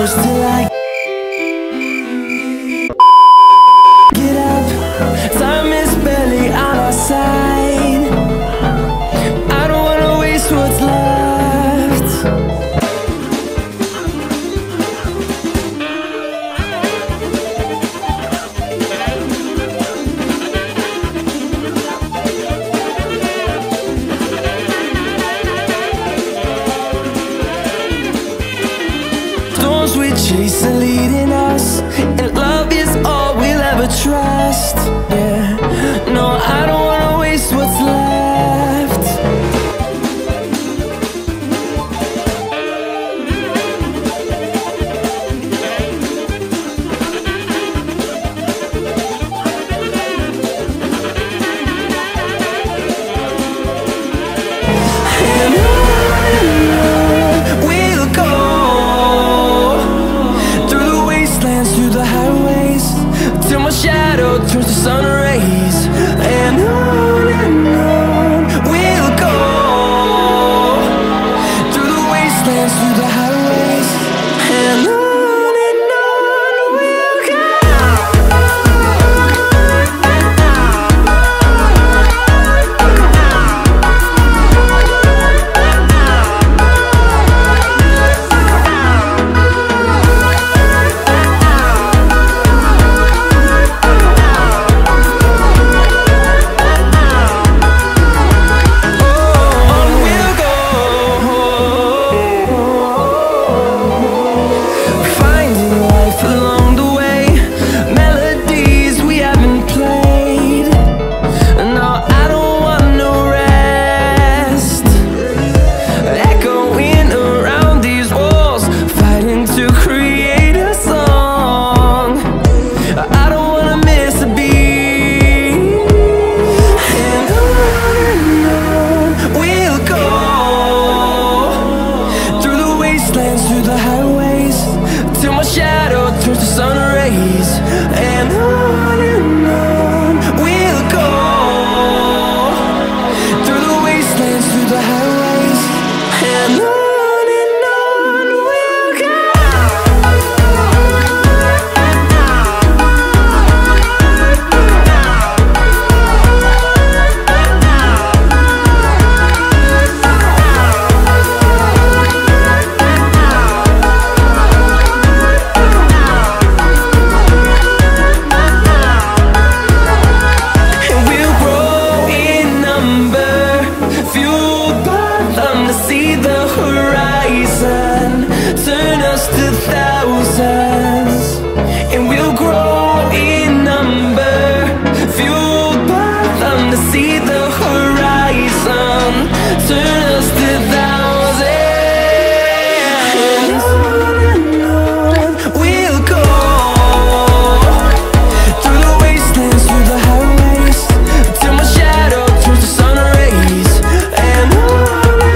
close till I get up. Time is barely on our side. I don't wanna waste what's left. Storms we chase are leading us, and love is all we'll ever trust. Yeah, no, I don't wanna waste what's left. And on we'll go, through the wastelands, through the highways, till my shadow turns to sun rays. And on we'll go, through the wastelands, through the highways. And on we'll go. Through the highways, till my shadow turns to sun rays. And on we'll go, through the wastelands, through the highways. And on we'll go. See the horizon, turn us to thousands, and we'll grow in number, fueled by them to see the horizon, turn us to thousands. And on we'll go, through the wastelands, through the highways, till my shadow turns to sun rays. And on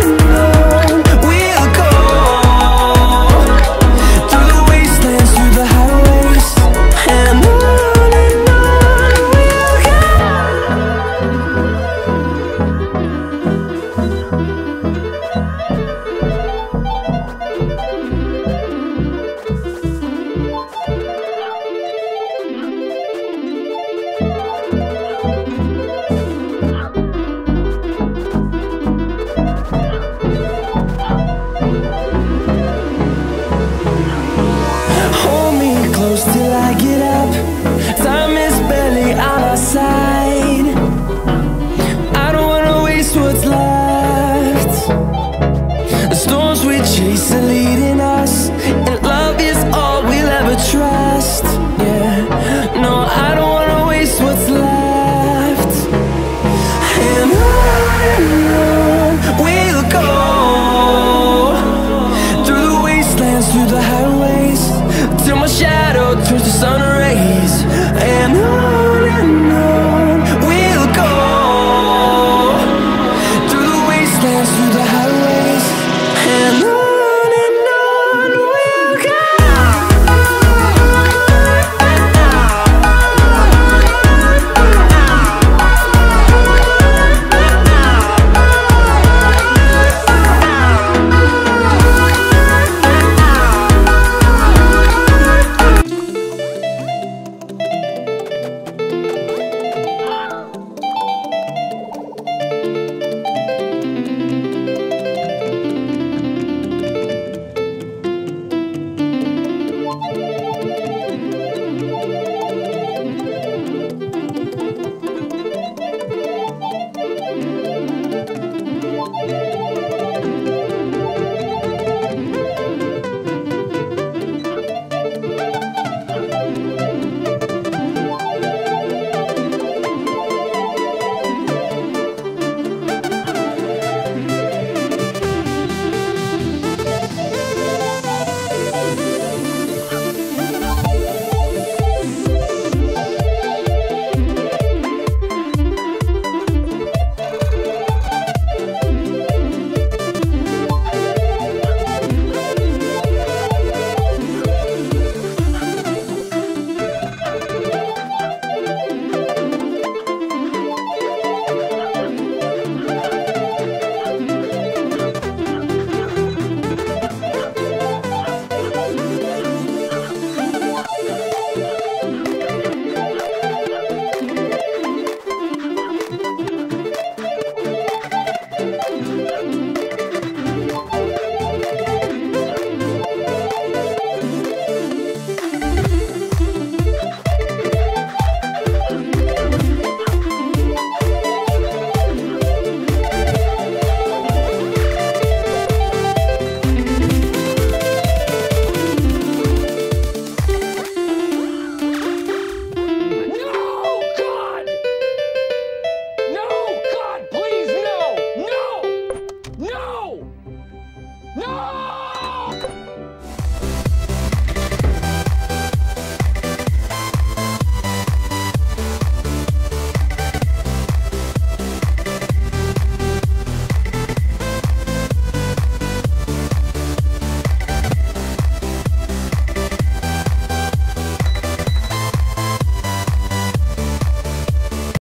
till I get up. Time is barely on our side. I don't wanna waste what's left. The storms we chase are leading us, and love is all we'll ever trust. Yeah, no, I don't wanna waste what's left. And on we'll go, through the wastelands, through the highways, till my shadow turns to sun rays.